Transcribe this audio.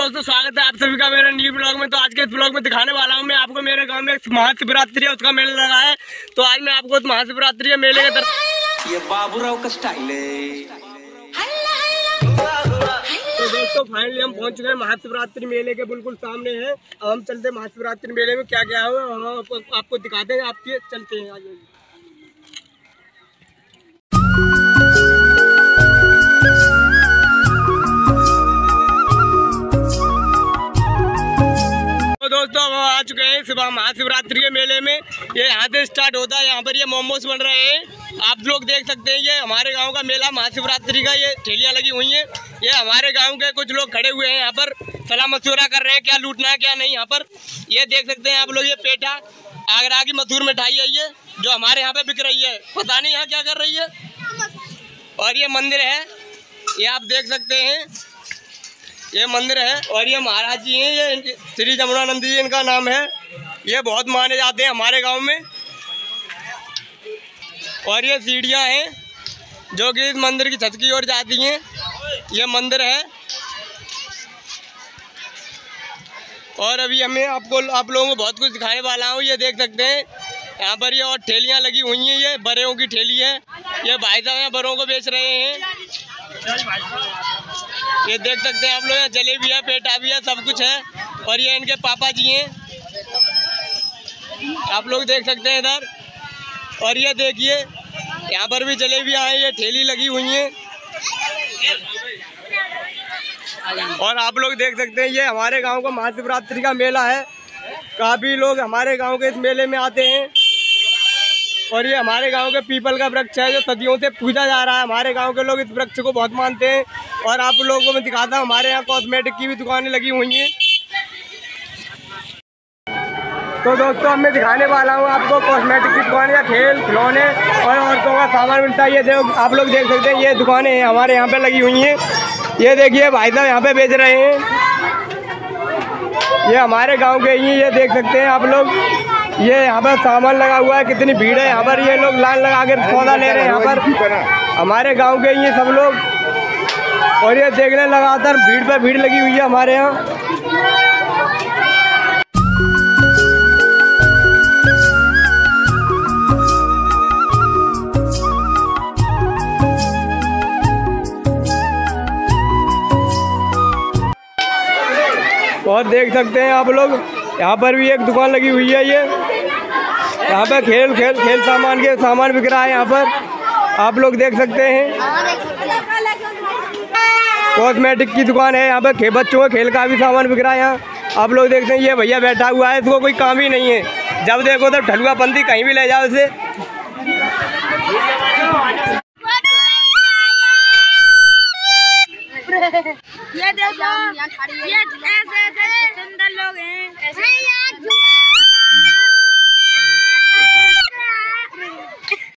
दोस्तों स्वागत है आप सभी का मेरे न्यू ब्लॉग में। तो आज के इस ब्लॉग में दिखाने वाला हूँ मैं आपको मेरे गांव में एक महाशिवरात्रि है उसका मेला लगा है। तो आज मैं आपको महाशिवरात्रि के मेले के ये बाबूराव का स्टाइल है। तो दोस्तों फाइनली हम पहुंच गए महाशिवरात्रि मेले के बिल्कुल सामने है। अब हम चलते हैं महाशिवरात्रि मेले में क्या क्या है हम आपको दिखाते हैं। आपके चलते हैं आइए। दोस्तों हम आ चुके हैं सुबह महाशिवरात्रि के मेले में। ये यहाँ से स्टार्ट होता है। यहाँ पर ये मोमोज बन रहे हैं, आप लोग देख सकते हैं। ये हमारे गांव का मेला महाशिवरात्रि का, ये ठेलियाँ लगी हुई हैं। ये हमारे गांव के कुछ लोग खड़े हुए हैं यहाँ पर, सलाह मशवरा कर रहे हैं क्या लूटना है क्या नहीं। यहाँ पर ये देख सकते हैं आप लोग, ये पेठा आगरा की मशहूर मिठाई है ये, जो हमारे यहाँ पे बिक रही है। पता नहीं यहाँ क्या कर रही है। और ये मंदिर है, ये आप देख सकते हैं, ये मंदिर है। और ये महाराज जी हैं, ये श्री जमुनानंद जी इनका नाम है। ये बहुत माने जाते हैं हमारे गांव में। और ये सीढ़ियां हैं जो कि इस मंदिर की छत की ओर जाती हैं। ये मंदिर है। और अभी हमें आप लोगों को बहुत कुछ दिखाने वाला हूँ। ये देख सकते हैं यहाँ पर ये और ठेलियाँ लगी हुई हैं। ये बड़ों की ठेली है। ये भाई साहब यहाँ बड़ों को बेच रहे हैं। ये देख सकते हैं आप लोग, यहाँ जलेबी है, पेठा भी है, सब कुछ है। और ये इनके पापा जी हैं, आप लोग देख सकते हैं इधर। और ये देखिए यहाँ पर भी जलेबियाँ हैं, ये ठेली लगी हुई हैं। और आप लोग देख सकते हैं ये हमारे गांव का महाशिवरात्रि का मेला है। काफ़ी लोग हमारे गांव के इस मेले में आते हैं। और ये हमारे गांव के पीपल का वृक्ष है जो सदियों से पूजा जा रहा है। हमारे गांव के लोग इस वृक्ष को बहुत मानते हैं। और आप लोगों को मैं दिखाता हूँ, हमारे यहाँ कॉस्मेटिक की भी दुकानें लगी हुई हैं। तो दोस्तों अब मैं दिखाने वाला हूँ आपको कॉस्मेटिक की दुकान, या खेल खिलौने और औरतों का सामान मिलता है। ये देखो आप लोग देख सकते हैं, ये दुकानें हैं हमारे यहाँ पे लगी हुई हैं। ये देखिए भाई साहब यहाँ पे बेच रहे हैं। ये हमारे गाँव के ही, ये देख सकते हैं आप लोग। ये यहाँ पर सामान लगा हुआ है, कितनी भीड़ है यहाँ पर। ये लोग लाइन लगा कर सौदा ले रहे हैं यहाँ पर, हमारे गांव के ही सब लोग। और ये देखने लगातार भीड़ पर भीड़ लगी हुई है हमारे यहाँ। और देख सकते हैं आप लोग यहाँ पर भी एक दुकान लगी हुई है। ये यहाँ पे खेल सामान के सामान बिक रहा है यहाँ पर, आप लोग देख सकते हैं। कॉस्मेटिक की दुकान है यहाँ पे, बच्चों का खेल का भी सामान बिक रहा है यहाँ, आप लोग देखते हैं। ये भैया बैठा हुआ है, इसको कोई काम ही नहीं है, जब देखो तो ठलुआ पंथी कहीं भी ले जाओ इसे। ये देखो ये ऐसे सुंदर लोग हैं।